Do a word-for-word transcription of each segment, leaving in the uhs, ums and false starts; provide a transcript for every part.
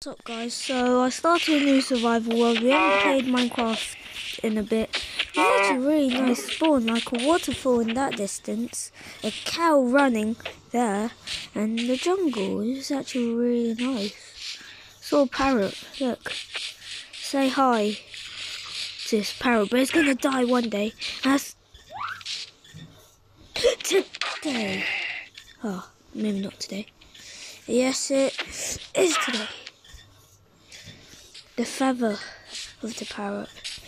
What's up guys, so I started a new survival world. We haven't played Minecraft in a bit. It's actually a really nice spawn, like a waterfall in that distance, a cow running there, and the jungle is actually really nice. Saw a parrot, look, say hi to this parrot, but it's gonna die one day. That's today. Oh, maybe not today. Yes, it is today. The feather of the parrot.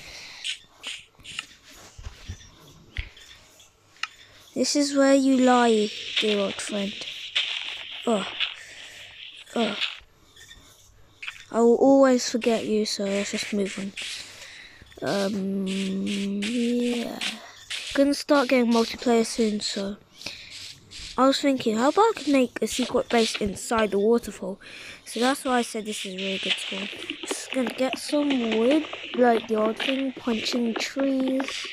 This is where you lie, dear old friend. Oh, oh. I will always forget you, so let's just move on. Um, yeah. Gonna start getting multiplayer soon, so. I was thinking, how about I could make a secret base inside the waterfall? So that's why I said this is a really good spawn. Just gonna get some wood, like the old thing, punching trees.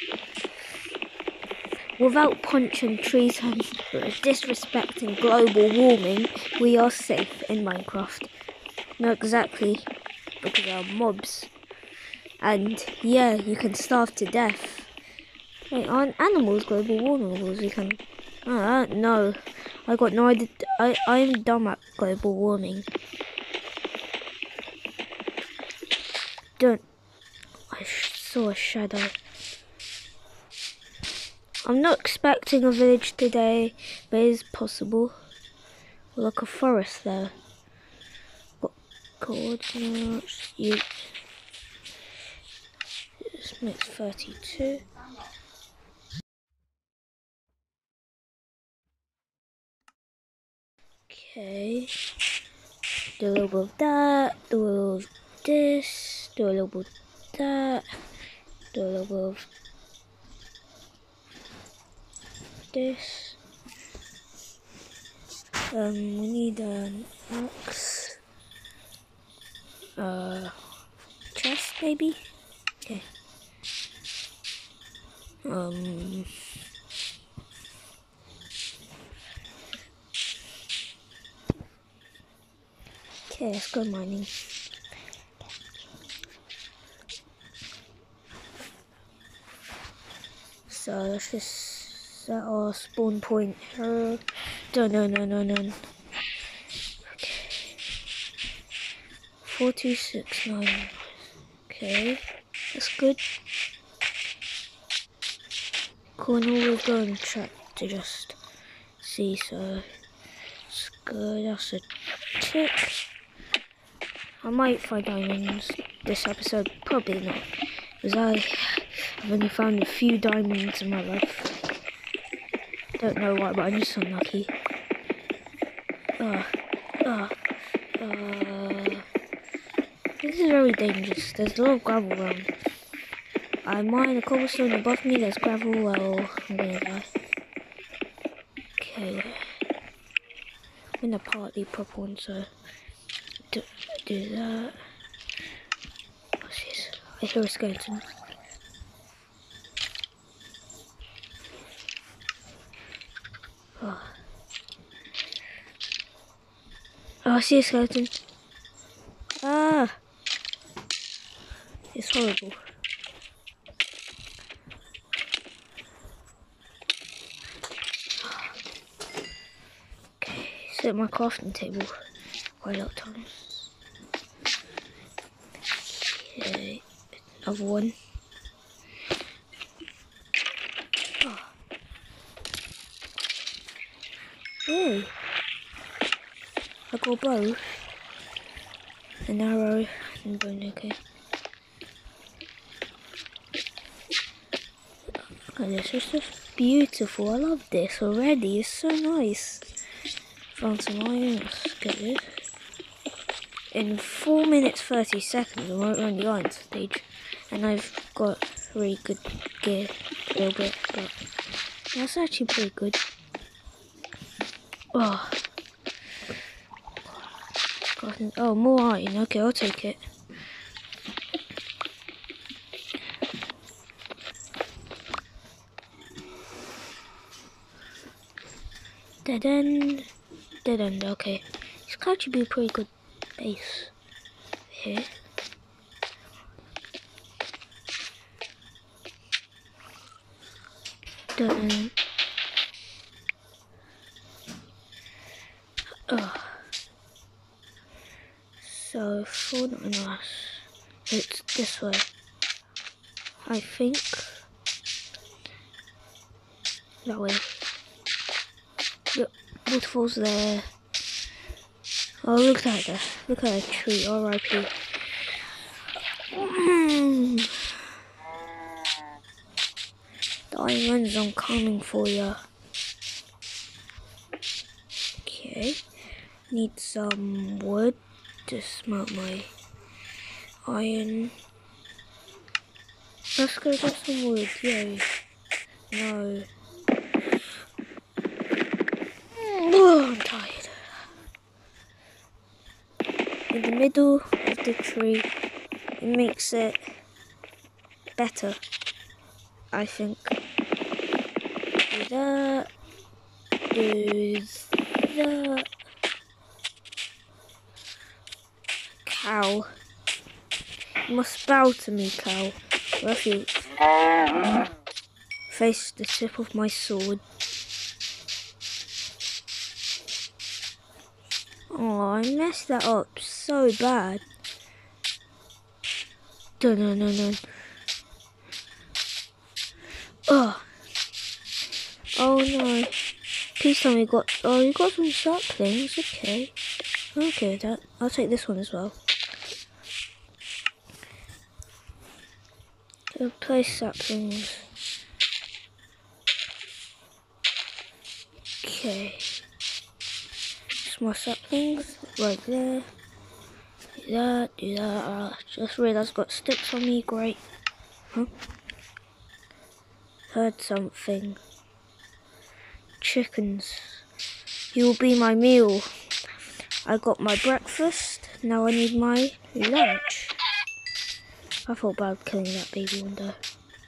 Without punching trees and disrespecting global warming, we are safe in Minecraft. Not exactly, because there are mobs. And yeah, you can starve to death. Wait, aren't animals global warming rules? You can... Oh, I don't know. I got no idea. I, I'm dumb at global warming. Don't. I saw a shadow. I'm not expecting a village today, but it is possible. Like a forest there. What coordinates? You. This makes thirty-two. Okay. Do a little bit of that. Do a little of this. Do a little bit of that. Do a little bit of this. Um, we need an axe. Uh, chest maybe? Okay. Um. Okay, let's go mining. So let's just set our spawn point here. No, no, no, no, no. Okay. Four, two, six, nine. Okay, that's good. Cool, now we're going to try to just see, so it's good. That's a tick. I might find diamonds this episode, probably not, because I have only found a few diamonds in my life. Don't know why, but I'm just unlucky. Uh, uh, uh, this is very dangerous. There's a lot of gravel around. I mine a cobblestone above me, there's gravel, well, I'm gonna die. Okay, I'm in a partly proper one, so do, do that. What's this? I hear a skeleton. Oh. Oh, I see a skeleton. Ah! It's horrible. Okay, set my crafting table quite a lot of times. Okay, another one. Oh. Hey! I got a bow, an arrow, and a bone, okay. Oh, this is just beautiful. I love this already. It's so nice. Found some iron. Let's get this. In four minutes thirty seconds, I'm on the iron stage, and I've got really good gear. A little bit, but that's actually pretty good. Oh. Oh, more iron. Okay, I'll take it. Dead end. Dead end, okay. This could actually be a pretty good base. Okay. Dun. Oh. So for us, it's this way. I think that way. Look, waterfall's there. Oh, look at that! Look at that tree. R I P Mm. Diamonds, I'm coming for ya. Okay. Need some wood to smelt my iron. Let's go get some wood, yay. No. Oh, I'm tired. In the middle of the tree, it makes it better, I think. Do that. Do that. Cow. You must bow to me, cow. Refuge. Face the tip of my sword. Oh, I messed that up so bad. Dun dun dun dun. Oh. Oh no. Please tell me you got. Oh, you got some saplings. Okay. Okay, that. I'll take this one as well. Go place saplings. Okay. Some more saplings right there. Do that, do that. Uh, just realised I've got sticks on me. Great. Huh? Heard something. Chickens. You will be my meal. I got my breakfast. Now I need my lunch. I thought about killing that baby one day.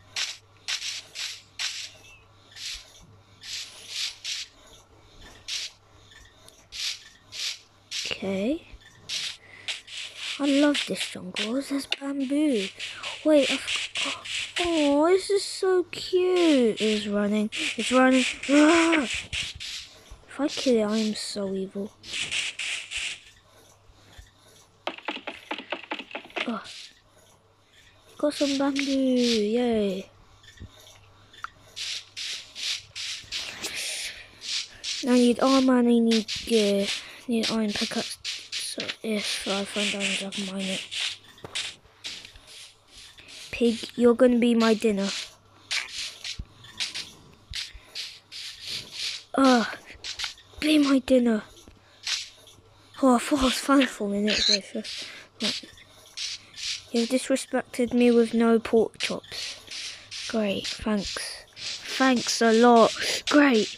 Okay. I love this jungle. There's bamboo. Wait. I've, oh, this is so cute. It's running. It's running. Ah! If I kill it, I am so evil. Oh. Got some bamboo. Yay. I need armor and I need gear. I need iron pickaxe. So if I find diamonds, I can mine it. Pig, you're gonna be my dinner. Ah, oh, be my dinner. Oh, I thought I was fine for a minute. Right. You've disrespected me with no pork chops. Great, thanks. Thanks a lot. Great.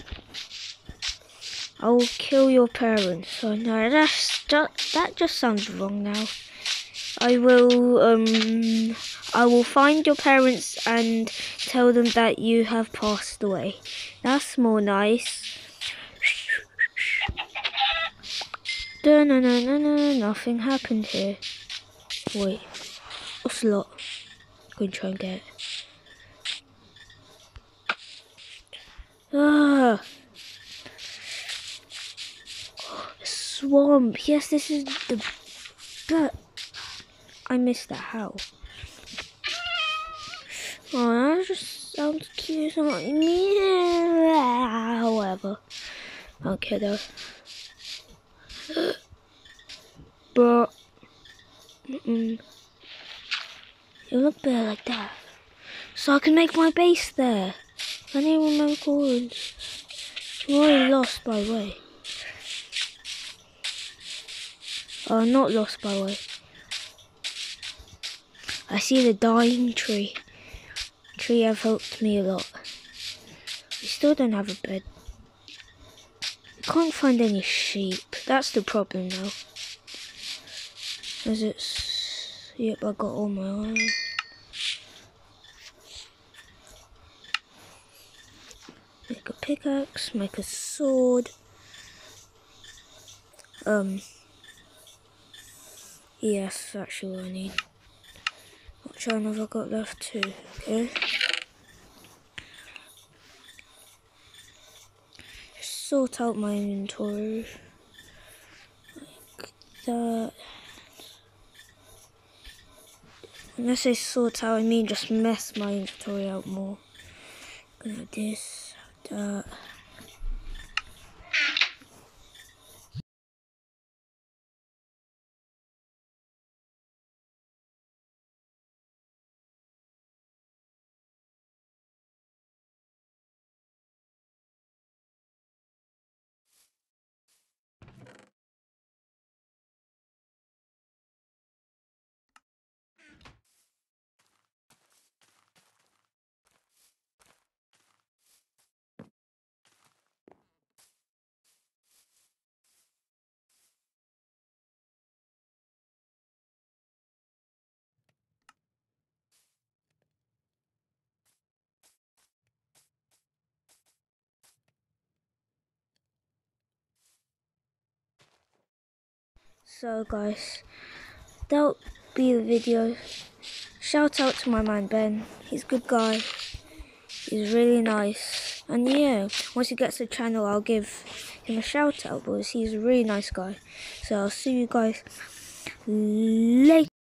I will kill your parents. Oh no, that's just, that just sounds wrong now. I will um I will find your parents and tell them that you have passed away. That's more nice. No no no no no nothing happened here. Wait. Ocelot. I'm gonna try and get it. Ah swamp. Yes, this is the but I missed that. How? Oh, that just sounds cute. However, okay though. But mm-mm. It look better like that, so I can make my base there. I need one more coins. I'm already lost by way. Oh, not lost by way. I see the dying tree. Tree have helped me a lot. We still don't have a bed. Can't find any sheep. That's the problem now. As it's yep, I got all my iron. Make a pickaxe, make a sword. Um Yes, that's actually what I need. What channel have I got left? Two. Okay. Just sort out my inventory. Like that. When I say sort out, I mean just mess my inventory out more. Like this, that. So guys, that'll be the video. Shout out to my man Ben. He's a good guy. He's really nice. And yeah, once he gets the channel, I'll give him a shout out because he's a really nice guy. So I'll see you guys later.